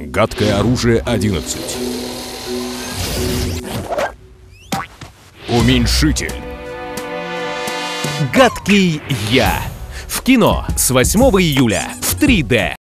Гадкое оружие 11. Уменьшитель. Гадкий я. В кино с 8 июля в 3D.